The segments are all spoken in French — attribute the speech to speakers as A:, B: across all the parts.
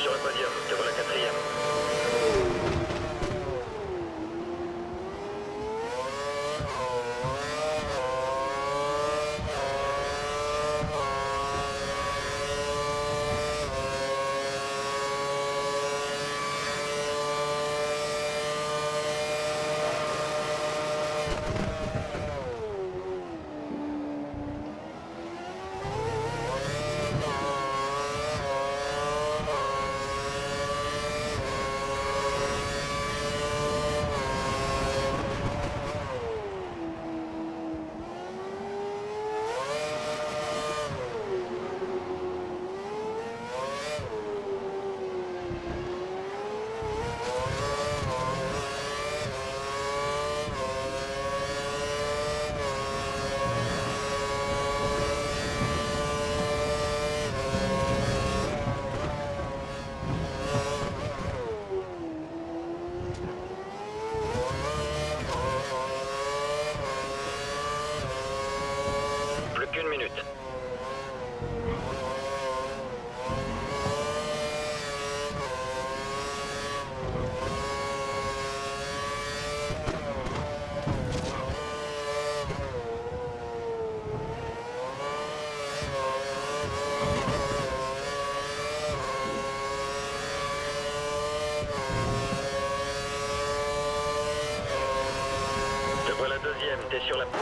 A: sur le podium, devant la quatrième. Une minute. Te voilà deuxième, t'es sur la...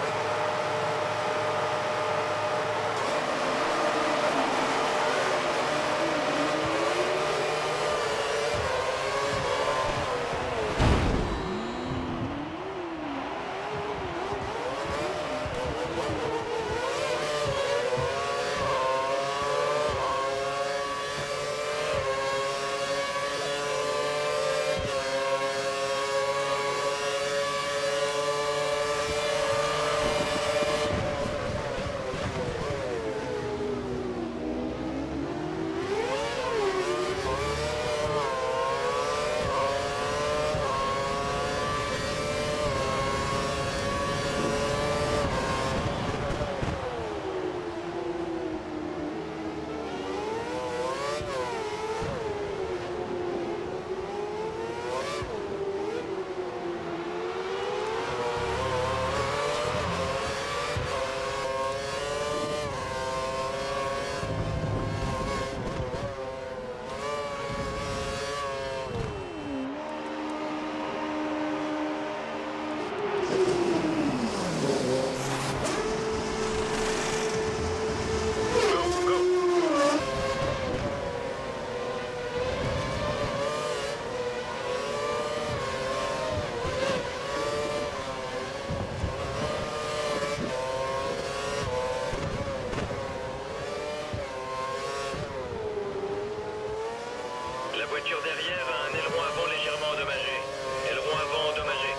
A: La voiture derrière a un aileron avant légèrement endommagé. Aileron avant endommagé.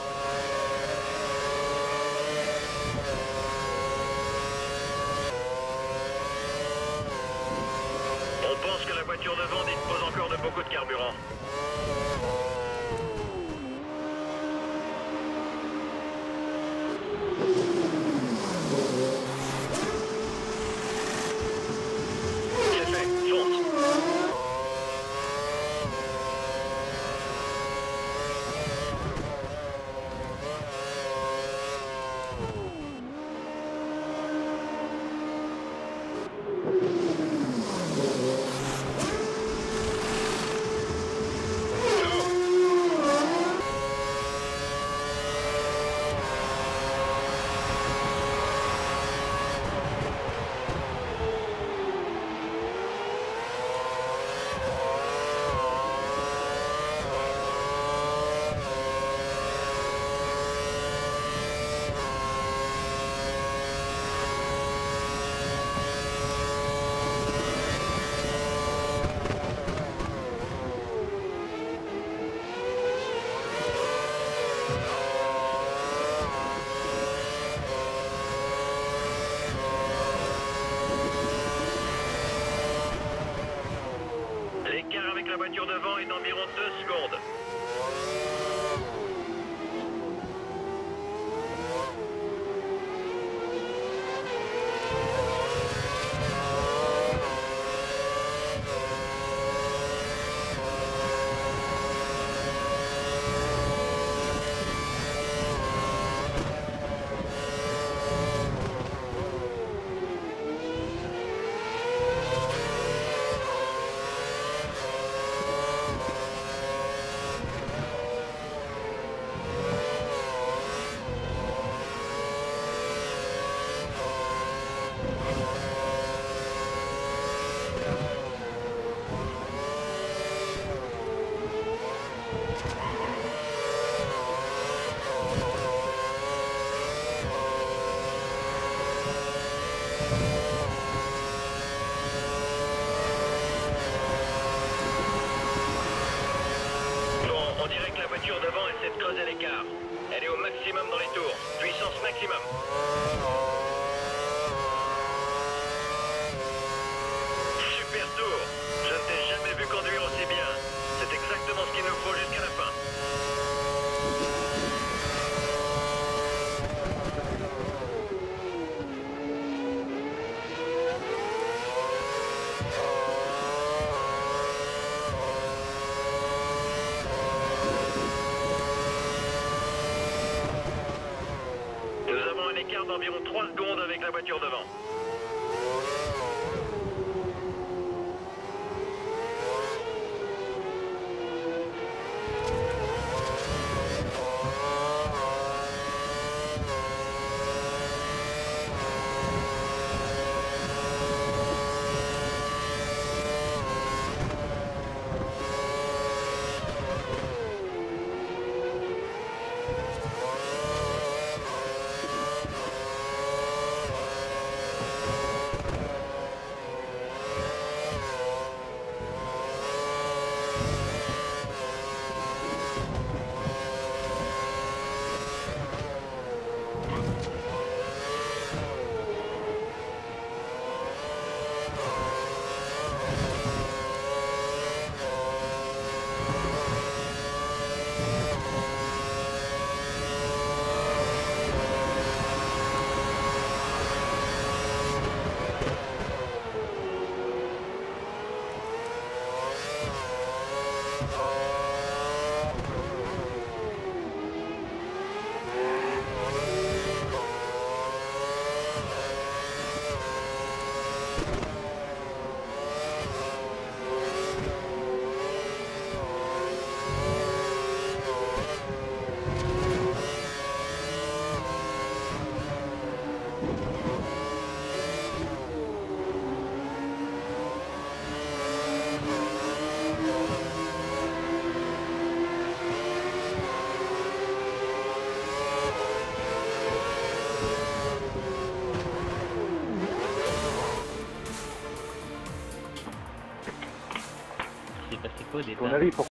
A: On pense que la voiture devant dispose encore de beaucoup de carburant. C'est fait, fonce. La voiture devant est d'environ 2 secondes. l'écart. Elle est au maximum dans les tours. Puissance maximum. Super tour. Je ne t'ai jamais vu conduire aussi bien. C'est exactement ce qu'il nous faut jusqu'à la fin. Nous avons un écart d'environ 3 secondes avec la voiture devant.
B: C'est passé quoi au départ?
C: Ton avis,